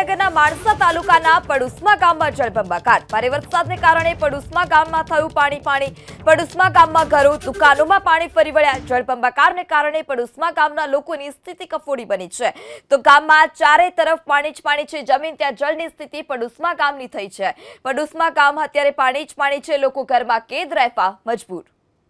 સુરેન્દ્રનગરના માણસા તાલુકાના પડુસમા ગામમાં જળબંબાકાર ભારે વરસાદને કારણે પડુસમા ગામમાં થયું પાણી પડુસમા ગામમાં ઘરો દુકાનોમાં પાણી ફરી વળ્યા જળબંબાકારને કારણે પડુસમા ગામના લોકોની સ્થિતિ કફોડી બની છે તો ગામમાં ચારે તરફ પાણી જ પાણી છે જમીન ત્યાં જળની સ્થિતિ પડુસમા ગામની થઈ છે પડુસમા ગામ અત્યારે પાણી જ પાણી છે લોકો ઘરમાં કેદ રહેવા મજબૂર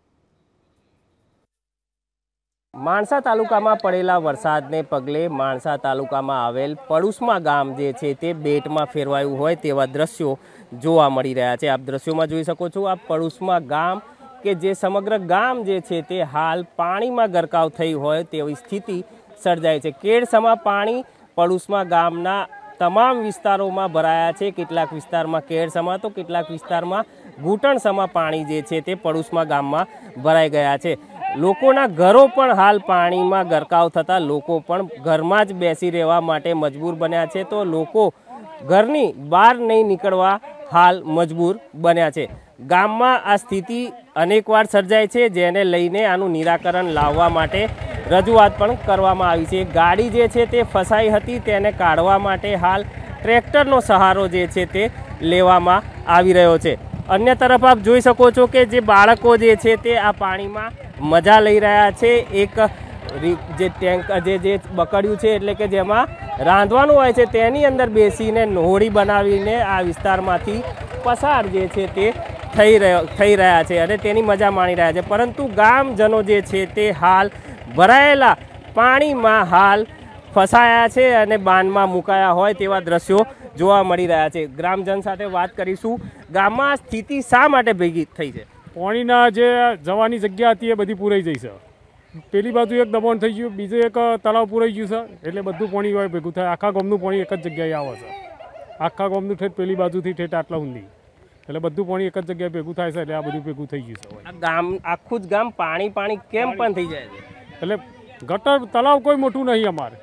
माणसा तालुकामां पड़ेला वरसादने पगले माणसा तालुकामां आवेल પડુસમા गाम जे छे ते बेटमां फेरवायुं होय तेवा दृश्यो जोवा मळी रह्या छे। आप दृश्योमां जोई शको छो आ પડુસમા गाम के जे समग्र गाम जे छे ते हाल पाणीमां गरकाव थई होय तेवी स्थिति सर्जाई छे। केळसमा पाणी પડુસમા गामना तमाम विस्तारोमां भराया छे। केटलाक विस्तारमां केळसमा तो केटलाक विस्तारमां घूंटणसमा पाणी जे छे ते પડુસમા गाममां भराई गया छे। लोकोना घरों पण हाल पानी में गरकाव थता लोको पण घरमां ज बेसी रहेवा माटे मजबूर बन्या छे तो लोको घरनी बहार नहीं निकळवा हाल मजबूर बन्या छे। गाममां आ स्थिति अनेकवार सर्जाय छे जेने लईने आनुं निराकरण लाववा माटे रजूआत पण करवामां आवी छे। गाड़ी जे छे ते फसाई हती तेने काढवा माटे हाल ट्रेक्टरनो सहारो जे छे ते लेवामां आवी रह्यो छे। अन्य तरफ आप जोई शको छो कि जे बाळको जे छे ते आ पाणीमां मजा लई रह्या छे। एक जे टेंक जे बकड़्યું છે એટલે કે જેમાં રાંધવાનું હોય છે તેની અંદર બેસીને હોળી બનાવીને આ વિસ્તારમાંથી પસાર જે છે તે થઈ રહ્યા છે અને તેની મજા માણી રહ્યા છે પરંતુ ગામજનો જે છે તે હાલ ભરાયેલા પાણીમાં હાલ ફસાયા છે અને બાનમાં મુકાયા હોય તેવા દ્રશ્યો જોવા મળી રહ્યા છે। ગ્રામજન સાથે વાત કરીશું ગામમાં સ્થિતિ શા માટે ભેગી થઈ છે। પાણીના જે જવાની જગ્યા હતી એ બધી પૂરાઈ જઈ છે। પેલી બાજુ એક દબાણ થઈ ગયું બીજું એક તળાવ પૂરાઈ ગયું છે એટલે બધું પાણી હોય ભેગું થાય આખા ગામનું પાણી એક જ જગ્યાએ આવે છે। આખા ગામનું ઠેઠ પેલી બાજુથી ઠેઠ આટલા ઊંડી એટલે બધું પાણી એક જ જગ્યાએ ભેગું થાય છે એટલે આ બધું ભેગું થઈ ગયું છે। આ ગામ આખું જ ગામ પાણી પાણી કેમ પણ થઈ જાય છે એટલે ગટર તળાવ કોઈ મોટું નહીં અમારે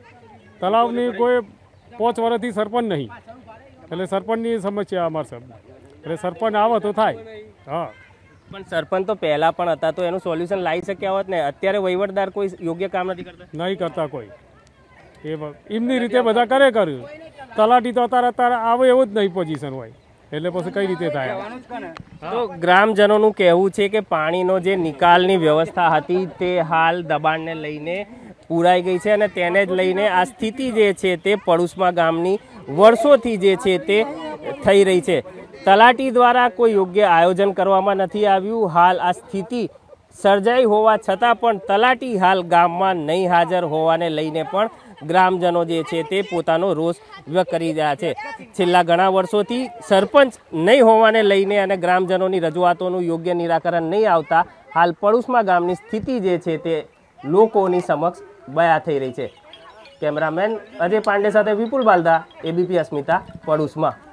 તળાવની કોઈ 5 વર્ષથી સરપંચ નહીં એટલે સરપંચની સમસ્યા અમારે સાહેબ એટલે સરપંચ આવે તો થાય। હા પણ સરપંચ તો પહેલા પણ હતા તો એનું સોલ્યુશન લાવી શક્યા હોત ને અત્યારે વહીવટદાર કોઈ યોગ્ય કામ નથી કરતા કોઈ એ એમની રીતે બધા કર્યું તલાટી તો અત્યારે આવે એવું જ નહીં પોઝિશન હોય એટલે પછી કઈ રીતે થાય। તો ગ્રામજનોનું કહેવું છે કે પાણીનો જે નિકાલની વ્યવસ્થા હતી તે હાલ દબાણને લઈને પૂરાઈ ગઈ છે અને તેને જ લઈને આ સ્થિતિ જે છે તે પડુસમા ગામની વર્ષોથી જે છે તે થઈ રહી છે। તલાટી દ્વારા કોઈ યોગ્ય આયોજન કરવામાં નથી આવ્યું। હાલ આ સ્થિતિ સર્જાઈ હોવા છતાં પણ તલાટી હાલ ગામમાં નહીં હાજર હોવાને લઈને પણ ગ્રામજનો જે છે તે પોતાનો રોષ વ્યક્ત કરી રહ્યા છે। છેલ્લા ઘણા વર્ષોથી સરપંચ નહીં હોવાને લઈને અને ગ્રામજનોની રજૂઆતોનું યોગ્ય નિરાકરણ નહીં આવતા હાલ પડુસમા ગામની સ્થિતિ જે છે તે લોકોની સમક્ષ બયા થઈ રહી છે। કેમેરામેન અજય પાંડે સાથે વિપુલ બાલદા, એબીપી અસ્મિતા, પડુસમા।